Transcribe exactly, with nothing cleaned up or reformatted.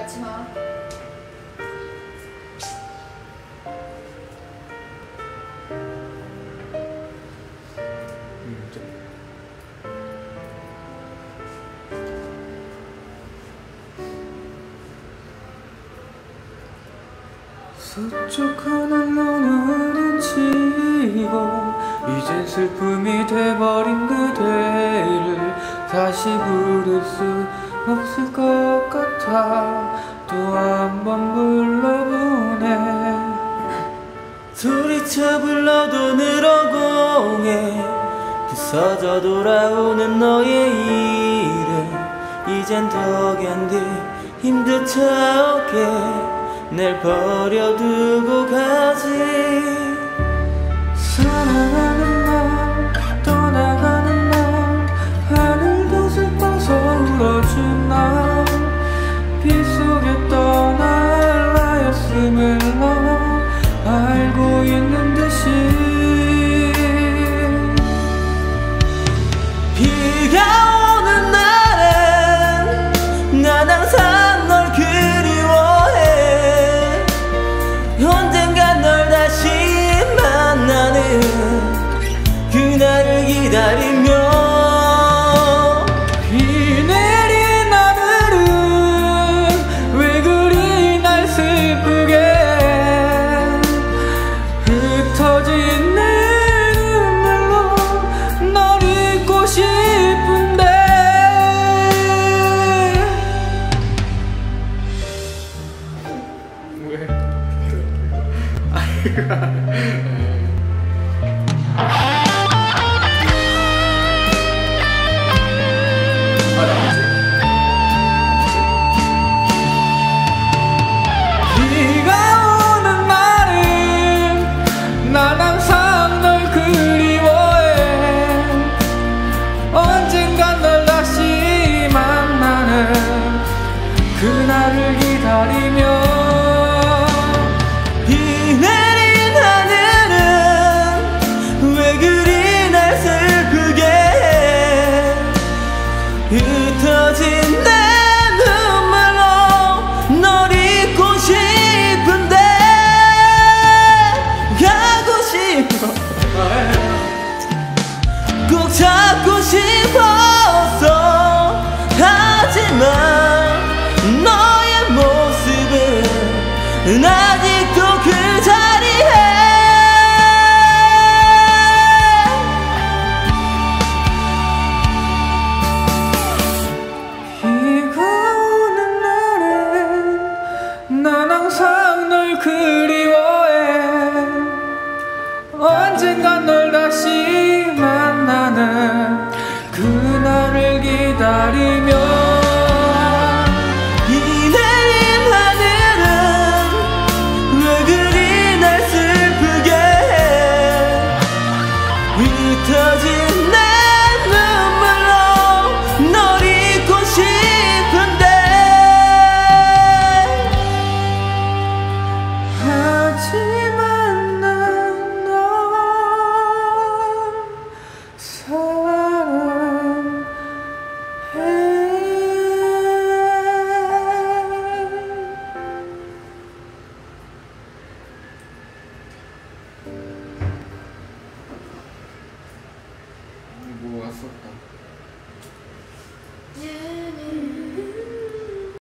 가지마. 서쪽하는 오늘은 지고 이젠 슬픔이 돼버린 그대를 다시 부를 수 없을 것 같아 또 한 번 불러보네. 소리쳐 불러도 늘어공해 부서져 돌아오는 너의 이름 이젠 더 견디 힘든 척해 날 버려두고 가지. 사랑하는 날 떠나가는 날 하늘도 슬퍼서 울어준 날 빗속에 떠날 나였음을 너 알고 있는 듯이 비가 오는 날엔 난 항상 널 그리워해. 언젠간 널 다시 만나는 그날을 기다리며 비 내린 하늘은 왜 그리 날 슬프게 흩어진 내 눈물로 널 잊고 싶은데 왜?